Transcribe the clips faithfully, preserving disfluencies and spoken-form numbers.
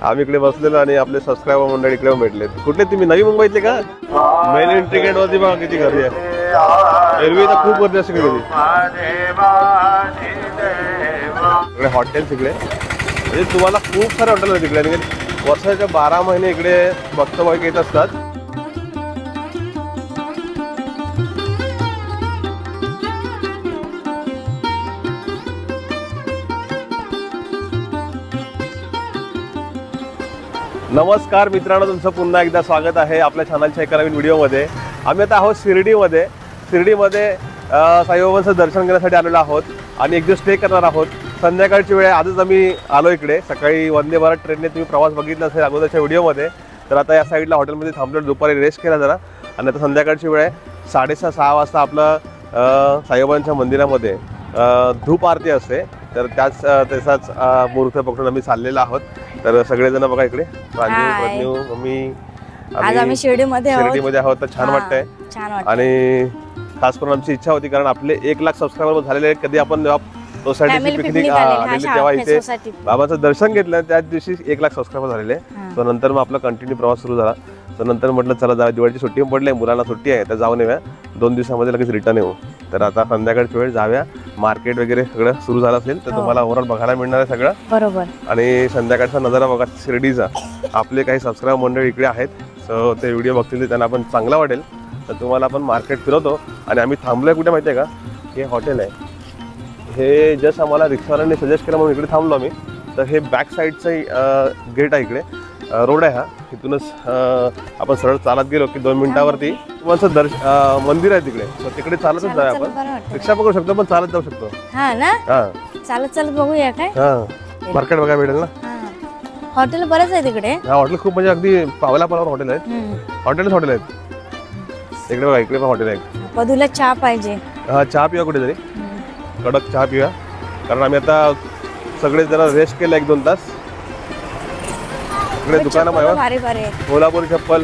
आम्ही इकडे बसलेलो आणि आपले सबस्क्रायबर मंडळी इकडे भेटले। कुठले तुम्ही? नवी मुंबईतले का? मेन एंट्री गेट वरती बघा किती गर्दी आहे। एरवी तर खूप गर्दी असते इकडे। इकडे हॉटेल्स इकडे म्हणजे तुम्हाला खूप सारे हॉटेल आहेत इकडे आणि वर्षाच्या बारा महिने इकडे भक्तभाविक येत असतात। नमस्कार मित्रांनो, तुमचं पुन्हा एकदा स्वागत आहे आपल्या चॅनलच्या एका नवीन व्हिडिओमध्ये। आम्ही आता आहोत शिर्डीमध्ये। शिर्डीमध्ये साईबाबांचं दर्शन घेण्यासाठी आलेलो आहोत आणि एक दिवस स्टे करणार आहोत। संध्याकाळची वेळ आजच आम्ही आलो इकडे। सकाळी वंदे भारत ट्रेनने तुम्ही प्रवास बघितला असेल अगोदरच्या व्हिडिओमध्ये। तर आता या साईडला हॉटेलमध्ये थांबलो, दुपारी रेस्ट केला जरा आणि आता संध्याकाळची वेळ आहे। साडेसहा सहा वाजता आपलं साईबाबांच्या मंदिरामध्ये धूप आरती असते। तर त्याच तसाच मुहूर्त पकडून आम्ही चाललेलो आहोत। तर सगळेजण बघा इकडे प्रांजू प्रज्ञू मम्मी आज आम्ही शिर्डीमध्ये आहोत। शिर्डीमध्ये आहोत तर छान वाटतंय छान वाटतंय आणि खास करून आमची इच्छा होती कारण आपले एक लाख सबस्क्रायबर झालेले आहेत। कधी आपण सोसायटीची पिकनिक आलेली तेव्हा इथे बाबांचं दर्शन घेतलं, त्याच दिवशी एक लाख सबस्क्रायबर झालेले। तर नंतर मग आपला कंटिन्यू प्रवास सुरू झाला। तर नंतर म्हटलं चला जा, दिवाळीची सुट्टी पडली, मुलांना सुट्टी आहे तर जाऊन येऊया, दोन दिवसामध्ये लगेच रिटर्न येऊ। तर आता संध्याकाळची वेळ जाऊया, मार्केट वगैरे सगळं सुरू झालं असेल तर तुम्हाला ओव्हरऑल बघायला मिळणार आहे सगळं बरोबर। आणि संध्याकाळचा नजारा बघा शिर्डीचा। आपले काही सबस्क्रायबर मंडळी इकडे आहेत, सो ते व्हिडिओ बघतील त्यांना पण चांगला वाटेल। तर तुम्हाला आपण मार्केट फिरवतो आणि आम्ही थांबलोय कुठे माहिती आहे का? हे हॉटेल आहे, हे जस्ट आम्हाला रिक्षावाल्यांनी सजेस्ट केलं म्हणून इकडे थांबलो आम्ही। तर हे बॅक साईडचं गेट आहे, इकडे रोड आहे हा, इथूनच आपण सरळ चालत गेलो की दोन मिनिटावरती तुमचं दर्शन मंदिर आहे तिकडे। सो तिकडे चालतच जाऊया आपण, रिक्षा पकडू शकतो पण चालत जाऊ शकतो। हा ना, हा चालत चालत बघूया काय। हा मार्केट बघायला भेटेल ना। हॉटेल बरेच आहे तिकडे। हा हॉटेल खूप म्हणजे अगदी पावला पावलावर हॉटेल आहेत, हॉटेलच हॉटेल आहेत। इकडे बघा, इकडे पण हॉटेल आहे। पदूला चहा पाहिजे। हा चहा पिऊया कुठेतरी, कडक चहा पिऊया कारण आम्ही आता सगळे जरा रेस्ट केलं एक दोन तास। इकडे दुकान आहे, कोल्हापुरी चप्पल,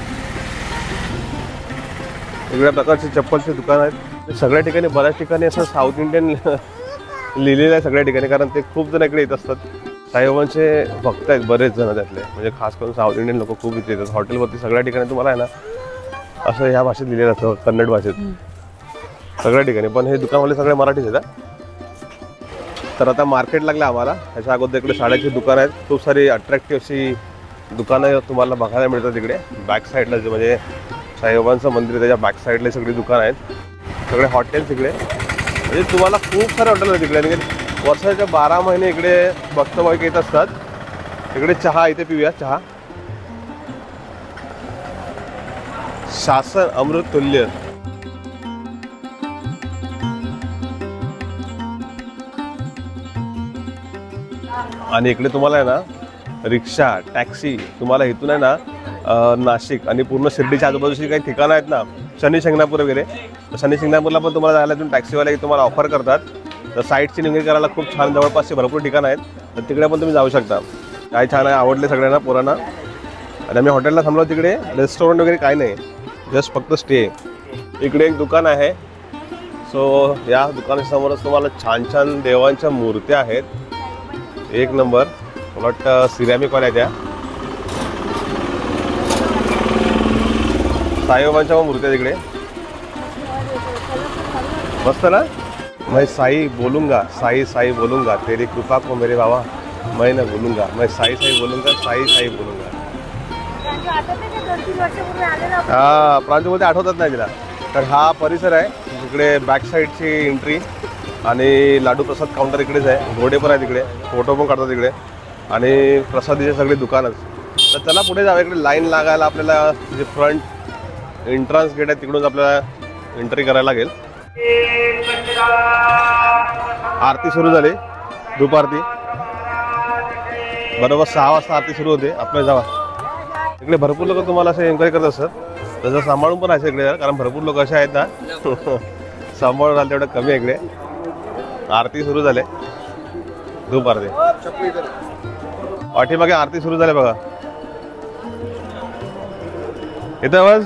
वेगवेगळ्या प्रकारचे चप्पलचे दुकान आहेत। सगळ्या ठिकाणी बऱ्याच ठिकाणी असं साऊथ इंडियन लिहिलेलं आहे सगळ्या ठिकाणी, कारण ते खूप जण इकडे येत असतात। साईबाबांचे भक्त आहेत बरेच जण त्यातले, म्हणजे खास करून साऊथ इंडियन लोक खूप इथे येतात। हॉटेलवरती सगळ्या ठिकाणी तुम्हाला आहे ना असं ह्या भाषेत लिहिलेलं असतं, कन्नड भाषेत सगळ्या ठिकाणी, पण हे दुकानवाले सगळे मराठीच आहेत। तर आता मार्केट लागलं आम्हाला, ह्याच्या अगोदर इकडे साड्याची दुकान आहेत, खूप सारी अट्रॅक्टिव्ह अशी दुकानं तुम्हाला बघायला मिळतात इकडे बॅक साईडला। जे म्हणजे साईबाबांचं मंदिर त्याच्या बॅक साईडला सगळी दुकानं आहेत, सगळे हॉटेल्स इकडे म्हणजे तुम्हाला खूप सारे हॉटेल आहेत इकडे आणि वर्षाच्या बारा महिने इकडे भक्तभाविक येत असतात। इकडे चहा, इथे पिऊया चहा, शासन अमृत तुल्य। आणि इकडे तुम्हाला आहे ना रिक्षा, टॅक्सी, तुम्हाला इथून आहे ना नाशिक आणि पूर्ण शिर्डीच्या आजूबाजूची काही ठिकाणं आहेत ना, शनी शिंगणापूर वगैरे, तर शनी शिंगणापूरला पण तुम्हाला जायला इथून टॅक्सीवाले तुम्हाला ऑफर करतात। तर साईट सीइंग वगैरे करायला खूप छान जवळपासचे भरपूर ठिकाणं आहेत, तर तिकडे पण तुम्ही जाऊ शकता। काय छान आहे, आवडले सगळ्यांना पोरांना। आणि आम्ही हॉटेलला थांबलो, तिकडे रेस्टॉरंट वगैरे काय नाही, जस्ट फक्त स्टे। इकडे एक दुकान आहे, सो या दुकानासमोरच तुम्हाला छान छान देवांच्या मूर्त्या आहेत, एक नंबर। मला वाटतं सिरॅमिकवाल्या त्या साईबाबांच्या मूर्त्या तिकडे मस्त ना। मैं साई बोलूंगा, साई साई बोलूंगा, तेरी कृपा को मेरे बाबा मैं न भूलूंगा, मैं साई साई बोलूंगा, साई साई बोलूंगा। हा प्रांजूमध्ये आठवतात नाही तिला। तर हा परिसर आहे, इकडे बॅक साईडची एंट्री आणि लाडू प्रसाद काउंटर इकडेच आहे, घोडे पण आहे तिकडे, फोटो पण काढतात तिकडे आणि प्रसादीचे सगळे दुकानच। तर चला पुढे जाऊया, इकडे लाईन लागायला आपल्याला जे फ्रंट एंट्रन्स गेट आहे तिकडून आपल्याला एंट्री करायला लागेल। आरती सुरू झाली, धूप आरती बरोबर सहा वाजता आरती सुरू होते। आपल्या जावा, इकडे भरपूर लोक तुम्हाला असे एन्क्वायरी करत असतात, तसं सांभाळून पण आहे इकडे कारण भरपूर लोक असे आहेत ना सांभाळून राहिले तेवढं कमी आहे इकडे। आरती सुरू झाले, धूप आरती पाठीमागे आरती सुरू झाली बघा। इथे बस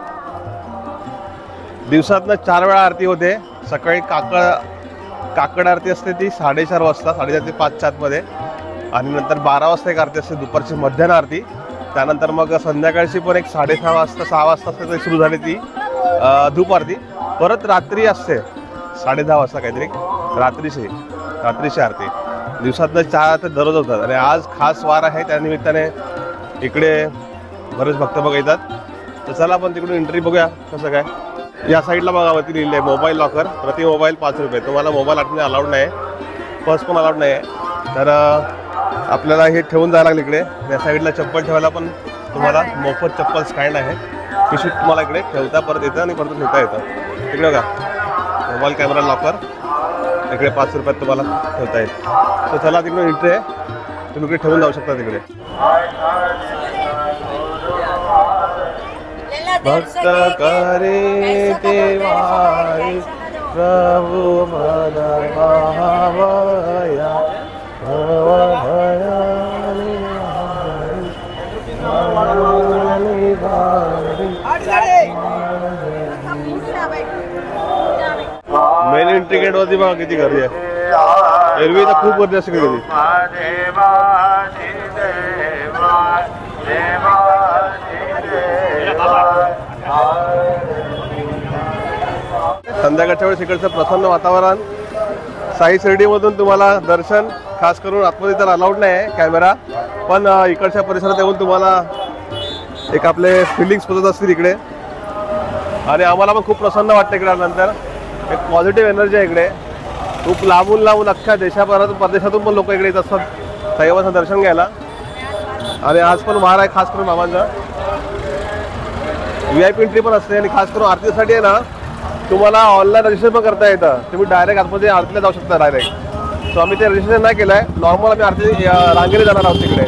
दिवसातनं चार वेळा आरती होते। सकाळी काकड काकड आरती असते ती साडेचार वाजता, साडेचार ते पाचच्या आतमध्ये, आणि नंतर बारा वाजता एक आरती असते, दुपारची मध्याह्न आरती. त्यानंतर मग संध्याकाळची पण एक साडेसहा वाजता सहा वाजता असते तरी सुरू झाली ती धूप आरती. परत रात्री असते साडे दहा वाजता काहीतरी रात्रीची रात्रीची आरती. दिवसातनं चार तर दररोज होतात. आणि आज खास वार आहे, त्यानिमित्ताने इकडे बरेच भक्त बघ येतात. तर चला आपण तिकडून एंट्री बघूया कसं काय. या साईडला बघा वरती लिहिलं आहे मोबाईल लॉकर, प्रति मोबाईल पाच रुपये. तुम्हाला मोबाईल आतमध्ये अलाउड नाही आहे, पर्स पण अलाउड नाही आहे. तर आपल्याला हे ठेवून जायला लागलं इकडे. या साईडला चप्पल ठेवायला पण तुम्हाला मोफत चप्पल स्टँड आहे. पिशवीत तुम्हाला इकडे ठेवता परत येतं आणि परत ठेवता येतं. तिकडे बघा मोबाईल कॅमेरा लॉकर, इकडे पाच रुपयात तुम्हाला ठेवता येईल. तर चला तिकडे एंट्री आहे, तुम्ही इकडे ठेवून जाऊ शकता तिकडे. भक्त करे देवाई प्रभु मला भावया मेन एंट्री गेट वरती बघा किती गर्दी आहे. एरवी तर खूप गर्दी असते कधी. संध्याकाळच्या वेळेस इकडचं प्रसन्न वातावरण. साई शिर्डीमधून तुम्हाला दर्शन खास करून आतमध्ये तर अलाउड नाही आहे कॅमेरा, पण इकडच्या परिसरात येऊन तुम्हाला एक आपले फिलिंग्स पोचत असतील इकडे. आणि आम्हाला पण खूप प्रसन्न वाटतं इकडे आल्यानंतर. एक पॉझिटिव्ह एनर्जी आहे इकडे. खूप लांबून लांबून अख्ख्या देशाभरातून परदेशातून पण लोक इकडे येत असतात साईबाबांचं दर्शन घ्यायला. आणि आज पण वार आहे खास करून मामांचा. व्ही आय पी एंट्री पण असते. आणि खास करून आरतीसाठी आहे ना तुम्हाला ऑनलाईन रजिस्ट्रेशन पण करता येतं. तुम्ही डायरेक्ट आतमध्ये आरतीला जाऊ शकता डायरेक्ट. सो आम्ही ते रजिस्ट्रेशन नाही केलं आहे, नॉर्मल आम्ही आरती रांगेने जाणार आहोत तिकडे.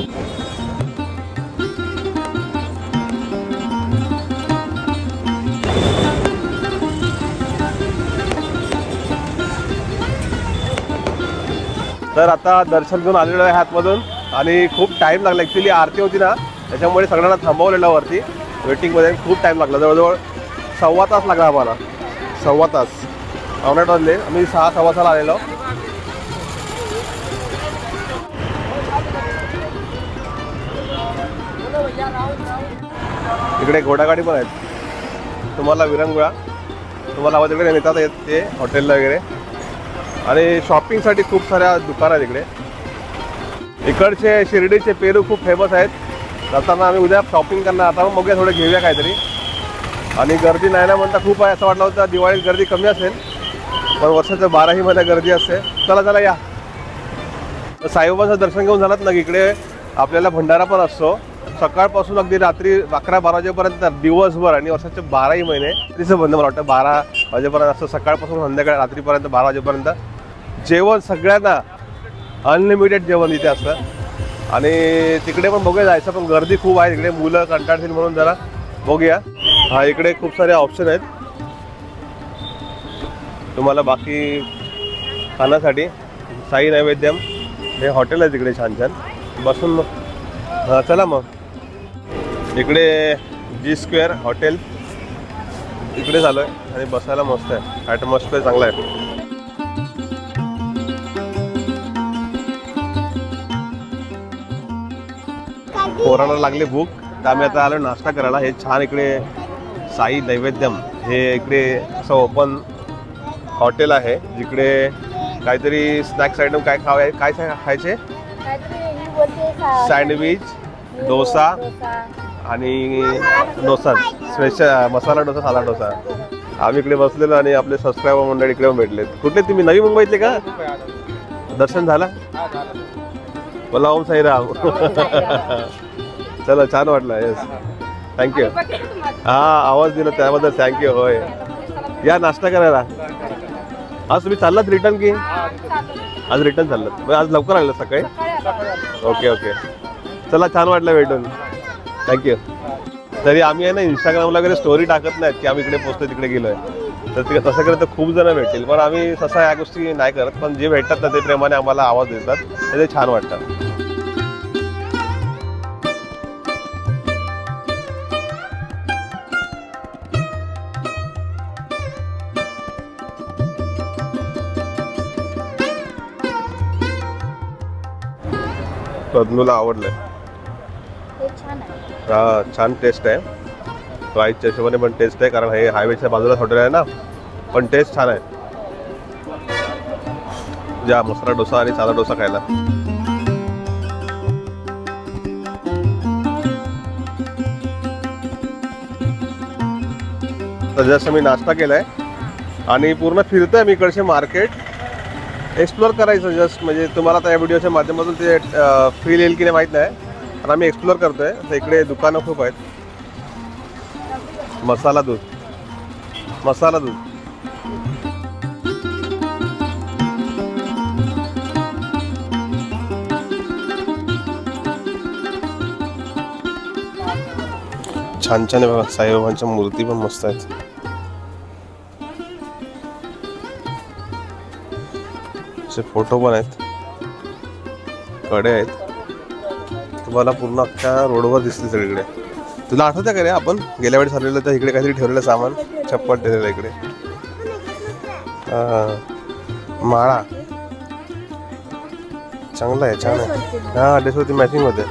तर आता दर्शन घेऊन आलेलो आहे आतमधून आणि खूप टाईम लागला. ॲक्च्युली आरती होती ना त्याच्यामुळे सगळ्यांना थांबवलेलं वरती वेटिंगमध्ये. खूप टाईम लागला, जवळजवळ सव्वा तास लागला आम्हाला. सव्वा तास पावणे आठ वाजले, आम्ही सहा सव्वा सहाला आलेलो. इकडे घोडागाडी पण आहेत. तुम्हाला विरंगुळा तुम्हाला आवाज इकडे नेतात येत ते हॉटेलला वगैरे. आणि शॉपिंगसाठी खूप साऱ्या दुकानं आहेत इकडे. इकडचे शिर्डीचे पेरू खूप फेमस आहेत. जाताना आम्ही उद्या शॉपिंग करणार. आता मग बघूया थोडं घेऊया काहीतरी. आणि गर्दी नाही ना म्हणता खूप आहे. असं वाटलं होतं दिवाळीत गर्दी कमी असेल, पण वर्षाचं बाराही महिन्यात गर्दी असते. चला चला या. साईबाबांचं दर्शन घेऊन झालात ना इकडे आपल्याला भंडारा पण असतो सकाळपासून अगदी रात्री अकरा बारा वाजेपर्यंत दिवसभर. आणि वर्षाचे बाराही महिने तिचं बंद मला वाटतं बारा वाजेपर्यंत असतं. सकाळपासून संध्याकाळी रात्रीपर्यंत बारा वाजेपर्यंत जेवण सगळ्यांना अनलिमिटेड जेवण इथे असतं. आणि तिकडे पण बघूया जायचं, पण गर्दी खूप आहे तिकडे. मुलं कंटाळतील म्हणून जरा बघूया. हा इकडे खूप सारे ऑप्शन आहेत तुम्हाला बाकी खाण्यासाठी. साई नैवेद्यम हे हॉटेल आहे तिकडे छान छान बसून. मग हां चला मग इकडे जी स्क्वेअर हॉटेल इकडे झालं आहे आणि बसायला मस्त आहे. ॲटमॉस्फिअर चांगला आहे. पोरांना लागले भूक तर आम्ही आता आलो नाश्ता करायला. हे छान इकडे साई नैवेद्यम हे इकडे असं ओपन हॉटेल आहे जिकडे काहीतरी स्नॅक्स आयटम काय खावे काय खायचे सँडविच डोसा आणि डोसा स्पेशल मसाला डोसा साधा डोसा. आम्ही इकडे बसलेलो आणि आपले सबस्क्रायबर मंडळी इकडे भेटलेत. कुठले तुम्ही नवी मुंबईतले का? दर्शन झालं? बोला ओम साईराम. चला छान वाटलं. Yes thank you. हां आवाज दिला त्याबद्दल थँक्यू. होय या नाश्ता करायला. आज तुम्ही चाललात रिटर्न की आज रिटर्न चाललात? आज लवकर आलं सकाळी. ओके ओके चला छान वाटलं भेटून. थँक्यू. तरी आम्ही आहे ना इंस्टाग्रामला वगैरे स्टोरी टाकत नाहीत की आम्ही इकडे पोचतो तिकडे गेलो आहे. तर ते तसं करत तर खूप जण भेटतील, पण आम्ही तसं या गोष्टी नाही करत. पण जे भेटतात ना ते प्रेमाने आम्हाला आवाज देतात, ते छान वाटतं. प्रज्ञूला आवडलंय. हा छान टेस्ट आहे. प्राईसच्या हिशोबाने पण टेस्ट आहे, कारण हे हायवेच्या बाजूला हॉटेल आहे ना, पण टेस्ट छान आहे. जा मसाला डोसा आणि साधा डोसा खायला. तर जसं मी नाश्ता केलाय आणि पूर्ण फिरतोय मी इकडचे मार्केट एक्सप्लोअर करायचं जस्ट, म्हणजे तुम्हाला त्या व्हिडिओच्या माध्यमातून ते फील येईल की नाही माहीत नाही, पण आम्ही एक्सप्लोअर करतोय. तर इकडे दुकानं खूप आहेत. मसाला दूध, मसाला दूध छान छान आहे बघा. साईबाबांच्या मूर्ती पण मस्त आहेत. असे फोटो पण आहेत, कडे आहेत. तुम्हाला पूर्ण अख्ख्या रोडवर दिसते सगळीकडे. तुला आठवतं का रे आपण गेल्या वेळेस आलेलं तर इकडे काहीतरी ठेवलेलं सामान, चप्पल ठेवलेलं इकडे. हा माळा चांगला आहे, छान आहे. हा ड्रेसवरती मॅचिंग होते.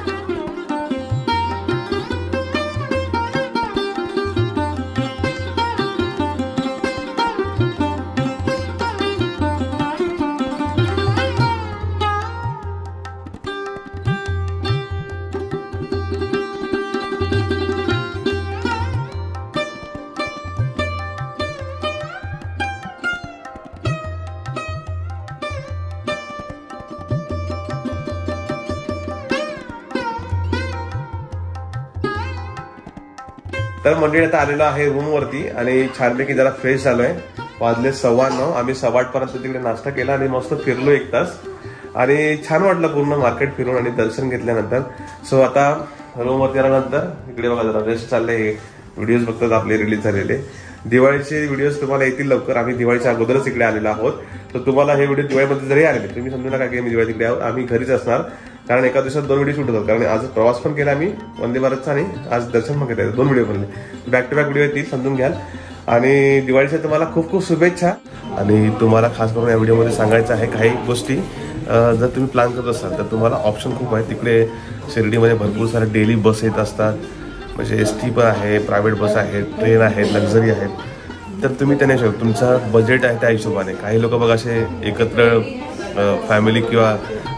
तर मंडळी आता आलेलो आहे रूमवरती आणि छानपैकी जरा फ्रेश झालोय. वाजले सव्वा नऊ. आम्ही सव्वा आठ पर्यंत तिकडे नाश्ता केला आणि मस्त फिरलो एक तास आणि छान वाटलं पूर्ण मार्केट फिरून आणि दर्शन घेतल्यानंतर. सो आता रूमवरती आल्यानंतर इकडे बघा जरा रेस्ट चालले. हे व्हिडिओज बघतात आपले रिलीज झालेले. दिवाळीचे व्हिडिओज तुम्हाला येतील लवकर. आम्ही दिवाळीच्या अगोदरच इकडे आलेलो आहोत. तर तुम्हाला हे व्हिडिओ दिवाळीमध्ये जरी आलेले तुम्ही समजू नका की मी दिवाळी तिकडे आहोत. आम्ही घरीच असणार, कारण एका दिवसात दोन व्हिडिओ शूट होतात. कारण आज प्रवास पण केला आम्ही वंदे भारतचा आणि आज दर्शन पण केलं. दोन व्हिडिओ बनले, बॅक टू बॅक व्हिडिओ येतील, समजून घ्याल. आणि दिवाळीच्या तुम्हाला खूप खूप शुभेच्छा. आणि तुम्हाला खास करून या व्हिडिओमध्ये सांगायचं आहे काही गोष्टी. जर तुम्ही प्लॅन करत असाल तर तुम्हाला ऑप्शन खूप आहे. तिकडे शिर्डीमध्ये भरपूर सारे डेली बस येत असतात. म्हणजे एस टी पण आहे, प्रायव्हेट बस आहेत, ट्रेन आहेत, लक्झरी आहेत. तर तुम्ही त्याने शकता तुमचं बजेट आहे त्या हिशोबाने. काही लोक बघा असे एकत्र फॅमिली किंवा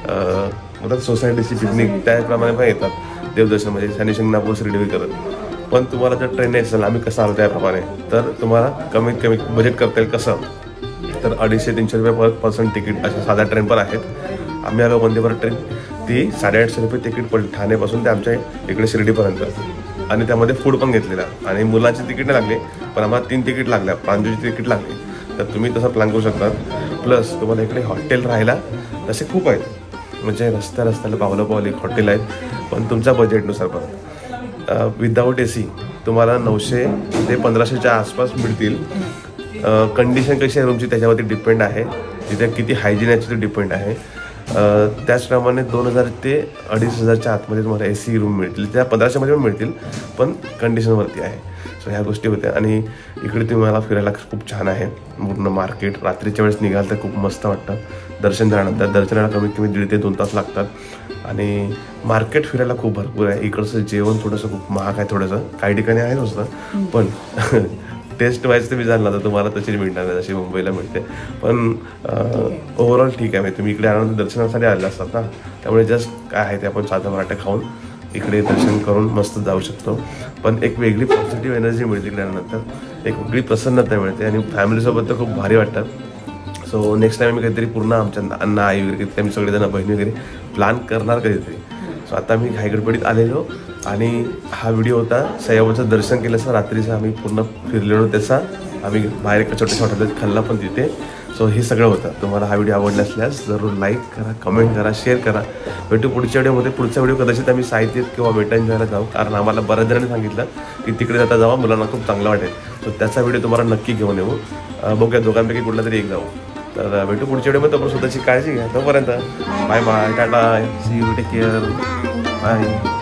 मतलब सोसायटीची पिकनिक त्याप्रमाणे पण येतात देवदर्शन, म्हणजे शनी शिंगणापूर शिर्डी करत. पण तुम्हाला जर ट्रेन यायचं असेल, आम्ही कसं आलो त्याप्रमाणे, तर तुम्हाला कमीत कमी बजेट करता येईल कसं, तर अडीचशे तीनशे रुपये पर पर्सन तिकीट अशा साध्या ट्रेन पण आहेत. आम्ही आलो वंदे भारत ट्रेन, ती साडेआठशे रुपये तिकीट पडली ठाण्यापासून ते आमच्या इकडे शिर्डीपर्यंत. आणि त्यामध्ये फूड पण घेतलेला आणि मुलांची तिकीट नाही लागली, पण आम्हाला तीन तिकीट लागल्या, प्रांजूची तिकीट लागली. तर तुम्ही तसं प्लॅन करू शकता. प्लस तुम्हाला इकडे हॉटेल राहायला तसे खूप आहेत, म्हणजे रस्त्या रस्त्याला पावलं पावलं एक हॉटेल आहेत, पण तुमच्या बजेटनुसार पण. विदाऊट ए सी तुम्हाला नऊशे ते पंधराशेच्या आसपास मिळतील. कंडिशन कशी आहे रूमची त्याच्यावरती डिपेंड आहे, तिथे किती हायजीन याची डिपेंड आहे. त्याचप्रमाणे दोन हजार ते अडीच हजारच्या आतमध्ये तुम्हाला ए सी रूम मिळतील, त्या पंधराशेमध्ये पण मिळतील, पण कंडिशनवरती आहे. सो ह्या गोष्टी होत्या. आणि इकडे तुम्हाला फिरायला खूप छान आहे. पूर्ण मार्केट रात्रीच्या वेळेस निघाल तर खूप मस्त वाटतं. दर्शन झाल्यानंतर दर्शनाला कमीत कमी दीड ते दोन तास लागतात. आणि मार्केट फिरायला खूप भरपूर आहे. इकडचं जेवण थोडंसं खूप महाग आहे, थोडंसं काही ठिकाणी आहे नुसतं, पण टेस्ट वाईज तुम्ही जाल तर तुम्हाला तशीच मिळणार नाही जशी मुंबईला मिळते. पण ओव्हरऑल ठीक आहे. तुम्ही इकडे आल्यानंतर दर्शनासाठी आलेले असतात ना, त्यामुळे जस्ट काय आहे ते आपण साधा मराठा खाऊन इकडे दर्शन करून मस्त जाऊ शकतो. पण एक वेगळी पॉझिटिव्ह एनर्जी मिळते इकडे आल्यानंतर, एक वेगळी प्रसन्नता मिळते आणि फॅमिलीसोबत तर खूप भारी वाटतं. सो नेक्स्ट टाइम मी काहीतरी पूर्ण आमच्या अण्णा आई वगैरे किती आम्ही सगळेजण बहिणी वगैरे प्लॅन करणार कधीतरी. सो आता मी घाईगडबडीत आलेलो आणि हा व्हिडिओ होता साईबाबांचं दर्शन केल्याचा रात्रीचा आम्ही पूर्ण फिरलेलो त्याचा. आम्ही बाहेर एका छोट्याशा हॉटेलात खाल्ला पण तिथे. सो हे सगळं होतं. तुम्हाला हा व्हिडिओ आवडला असल्यास जरूर लाईक करा, कमेंट करा, शेअर करा. भेटू पुढच्या व्हिडिओमध्ये. पुढचा व्हिडिओ कदाचित आम्ही साहित्यात किंवा वेटाईन जायला जाऊ, कारण आम्हाला बऱ्याच जणांनी सांगितलं की तिकडे जाता जावा, मुलांना खूप चांगलं वाटेल. सो त्याचा व्हिडिओ तुम्हाला नक्की घेऊन येऊ. बघूया दोघांपैकी कुठला तरी एक जाऊ. तर भेटू पुढच्या व्हिडिओमध्ये. तोपर्यंत स्वतःची काळजी घ्या. तोपर्यंत bye bye, tata, see you, take care, bye.